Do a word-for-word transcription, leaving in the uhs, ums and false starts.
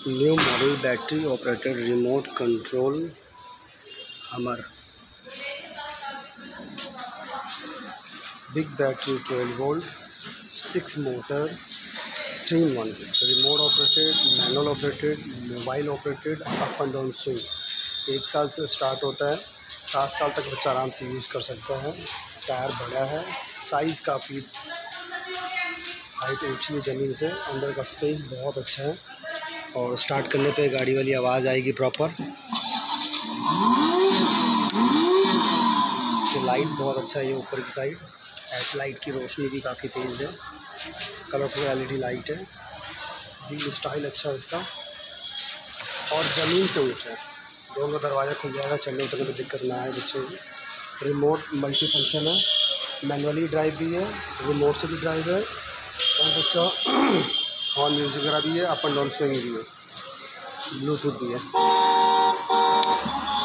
New model battery operated remote control Hummer. Big battery twelve volt, six motor, three in one, remote operated, manual operated, mobile operated, up and down swing. एक साल से start होता है, सात साल तक बच्चा आराम से यूज़ कर सकता है। टायर बड़ा है, साइज़ काफ़ी हाइट ऊँची है ज़मीन से, अंदर का स्पेस बहुत अच्छा है। और स्टार्ट करने पे गाड़ी वाली आवाज़ आएगी प्रॉपर। इसकी लाइट बहुत अच्छा है, ये ऊपर की साइड हेड लाइट की रोशनी भी काफ़ी तेज़ है, कलरफुल एलईडी लाइट है। व्हील स्टाइल अच्छा है इसका और ज़मीन से ऊँचा है। दोनों दरवाज़ा खुल जाएगा, चलने उतरने में दिक्कत ना आए बच्चों को। रिमोट मल्टी फंक्शन है, मैनुअली ड्राइव भी है, रिमोट से भी ड्राइव है और बच्चा हॉर्न म्यूज़िक वगैरह भी है, अप एंड डाउन स्विंग भी है, ब्लूटूथ भी है।